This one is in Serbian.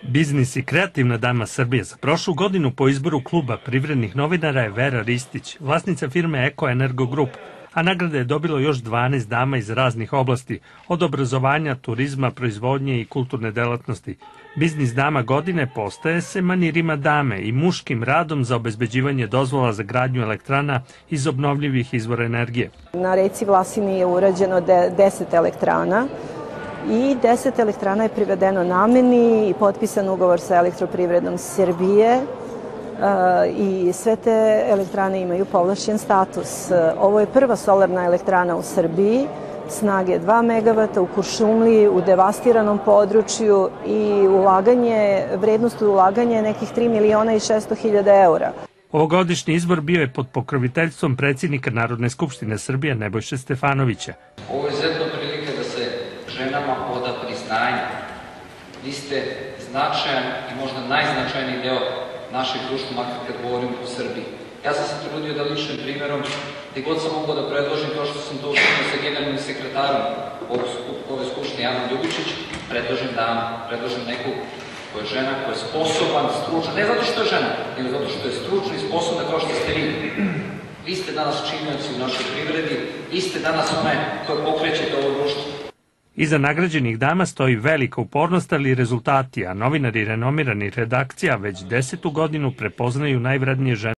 Biznis i kreativna dama Srbije za prošlu godinu po izboru kluba privrednih novinara je Vera Ristić, vlasnica firme Eko Energo Grup, a nagrade je dobilo još 12 dama iz raznih oblasti, od obrazovanja, turizma, proizvodnje i kulturne delatnosti. Biznis dama godine postaje se manirima dame i muškim radom za obezbeđivanje dozvola za gradnju elektrana iz obnovljivih izvora energije. Na reci Vlasini je urađeno 10 elektrana. I 10 elektrana je privedeno nameni i potpisan ugovor sa Elektroprivredom Srbije i sve te elektrane imaju povlašćen status. Ovo je prva solarna elektrana u Srbiji, snage 2 MW u Kuršumliji, u devastiranom području i vrednost ulaganja je nekih 3.600.000 eura. Ovogodišnji izbor bio je pod pokroviteljstvom predsjednika Narodne skupštine Srbije Nebojše Stefanovića. Ovo je izuzetna prilika da se ženama oda priznanje. Vi ste značajan i možda najznačajniji deo našeg društva, makar kad govorim o Srbiji. Ja sam se trudio da ličnim primjerom, gdje god sam mogao da predložim, kao što sam to učinio sa generalnim sekretarom ove skupštine Janom Ljubičić, predložim neku koja je žena, koja je sposoban, stručna, ne zato što je žena, nego zato što je stručna i sposobna kao što ste vi. Vi ste danas činioci u našoj privredi, vi ste danas one koje pokrećete ovo društvo. Iza nagrađenih dama stoji velika upornost, ali i rezultati, a novinari renomirani redakcija već 10. godinu prepoznaju najvrednije žene.